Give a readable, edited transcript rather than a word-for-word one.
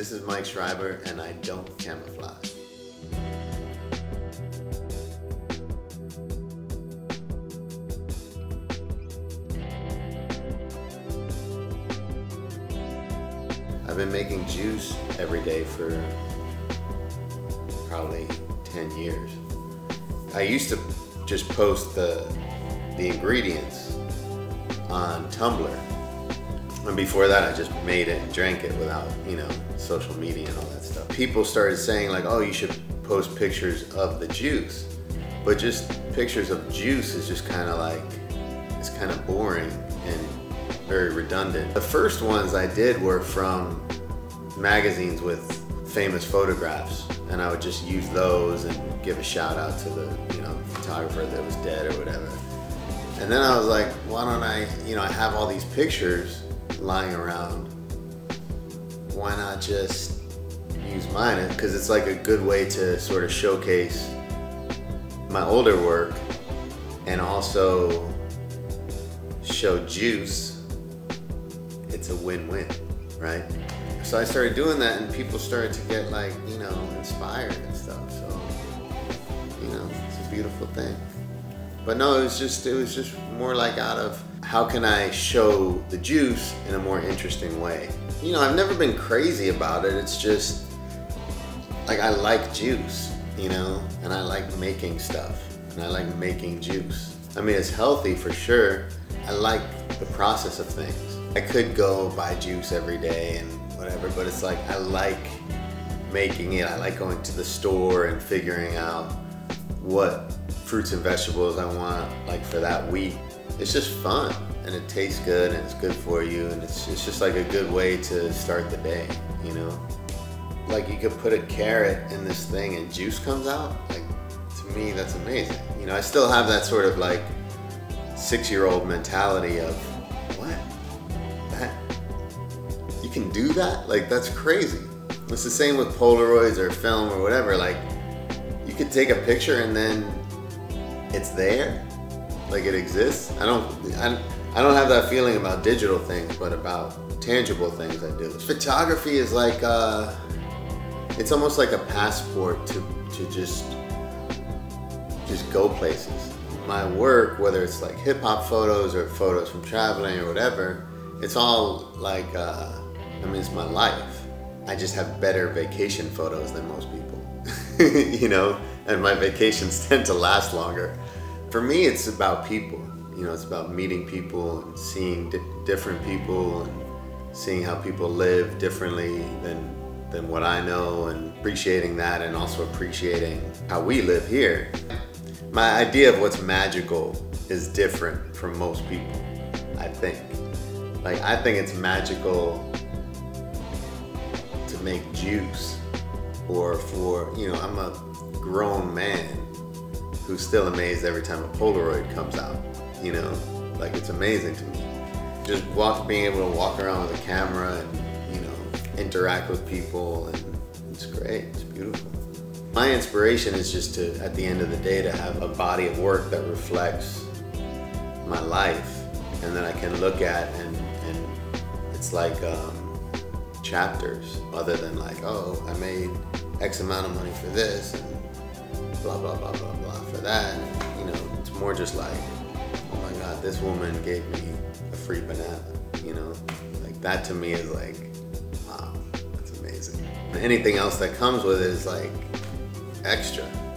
This is Mike Schreiber, and I don't camouflage. I've been making juice every day for probably 10 years. I used to just post the ingredients on Tumblr. And before that, I just made it and drank it without, social media and all that stuff. People started saying like, oh, you should post pictures of the juice. But just pictures of juice is just kind of like, it's kind of boring and very redundant. The first ones I did were from magazines with famous photographs, and I would just use those and give a shout out to the photographer that was dead or whatever. And then I was like, why don't I have all these pictures lying around, why not just use mine? Because it's like a good way to sort of showcase my older work and also show juice. It's a win-win, right? So I started doing that, and people started to get like, inspired and stuff. So, it's a beautiful thing. But no, it was just more like out of how can I show the juice in a more interesting way. I've never been crazy about it. It's just like I like juice, and I like making stuff, and I like making juice. I mean, it's healthy for sure. I like the process of things. I could go buy juice every day and whatever, but it's like I like making it. I like going to the store and figuring out what fruits and vegetables I want like for that week. It's just fun, and it tastes good, and it's good for you, and it's just like a good way to start the day, Like you could put a carrot in this thing and juice comes out. Like, to me, that's amazing. I still have that sort of like 6-year-old mentality of, what? That? You can do that? Like, that's crazy. It's the same with Polaroids or film or whatever. Like, you could take a picture and then it's there, like it exists. I don't have that feeling about digital things, but about tangible things I do. Photography is like, it's almost like a passport to just go places. My work, whether it's like hip hop photos or photos from traveling or whatever, it's all like, it's my life. I just have better vacation photos than most people, and my vacations tend to last longer. For me, it's about people. It's about meeting people and seeing different people and seeing how people live differently than what I know, and appreciating that, and also appreciating how we live here. My idea of what's magical is different from most people, I think. Like, I think it's magical to make juice, or I'm a grown man who's still amazed every time a Polaroid comes out, like it's amazing to me. Just being able to walk around with a camera and, interact with people, and it's great, it's beautiful. My inspiration is just to, at the end of the day, to have a body of work that reflects my life, and that I can look at, and it's like chapters, other than like, oh, I made X amount of money for this, and blah, blah, blah, blah, blah for that. And, it's more just like, oh my God, this woman gave me a free banana, like that to me is like, wow, that's amazing. And anything else that comes with it is like extra.